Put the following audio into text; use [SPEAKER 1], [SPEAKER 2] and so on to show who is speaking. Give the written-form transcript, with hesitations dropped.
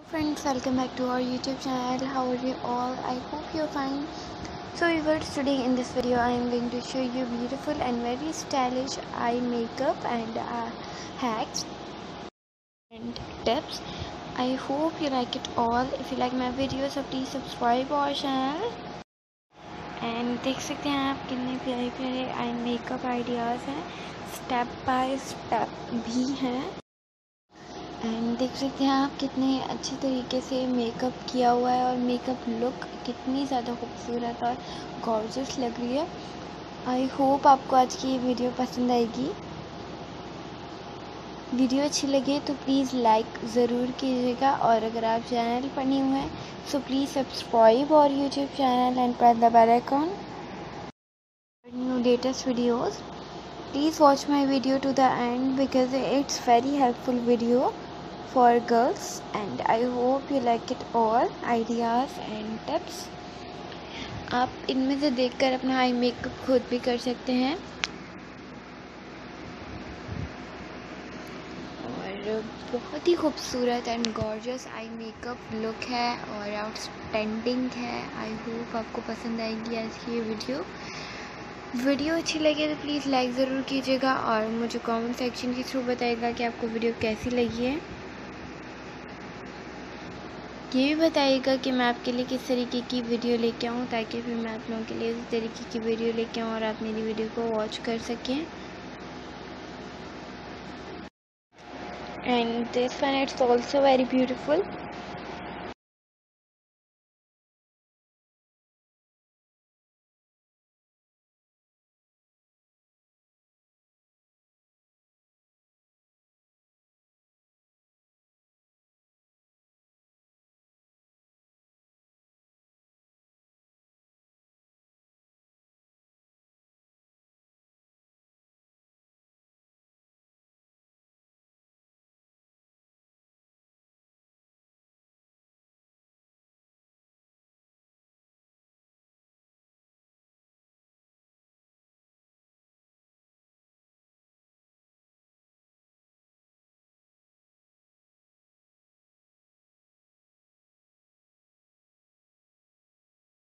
[SPEAKER 1] Friends, welcome back to our YouTube channel. How are you all? I hope you're fine. So viewers, today in this video I am going to show you beautiful and very stylish eye makeup and hacks and tips. I hope you like it all. If you like my videos, so please subscribe our channel. And देख सकते हैं आप कितने प्यारे प्यारे eye makeup ideas हैं, step by step भी हैं। एंड देख सकते हैं आप कितने अच्छे तरीके से मेकअप किया हुआ है और मेकअप लुक कितनी ज़्यादा खूबसूरत और गॉर्जियस लग रही है। आई होप आपको आज की ये वीडियो पसंद आएगी। वीडियो अच्छी लगे तो प्लीज़ लाइक ज़रूर कीजिएगा और अगर आप चैनल पर न्यू हैं सो प्लीज़ सब्सक्राइब और YouTube channel and press the bell icon for new latest videos. Please watch my video to the end because it's very helpful video for girls and I hope you like it all ideas and tips। आप इनमें से देखकर अपना eye makeup खुद भी कर सकते हैं और बहुत ही खूबसूरत and gorgeous eye makeup look है और आउटस्टैंडिंग है। आई होप आपको पसंद आएगी आज की ये वीडियो अच्छी लगे तो प्लीज़ लाइक ज़रूर कीजिएगा और मुझे कमेंट सेक्शन के थ्रू बताइएगा कि आपको वीडियो कैसी लगी है। ये भी बताइएगा कि मैं आपके लिए किस तरीके की वीडियो लेके आऊँ ताकि फिर मैं आप लोगों के लिए इस तरीके की वीडियो लेके आऊँ और आप मेरी वीडियो को वॉच कर सकें। And this one it's also very beautiful.